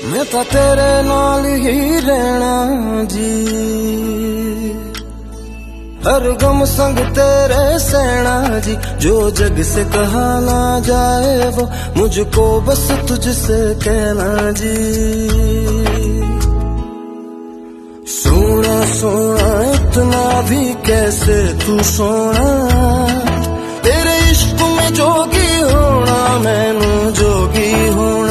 मैं तो तेरे नाल ही रहना जी, हर गम संग तेरे सहना जी। जो जग से कहा ना जाए वो मुझको बस तुझसे कहना जी। सोना सोना इतना भी कैसे तू सोना, तेरे इश्क में जोगी होना मैनू जोगी होना।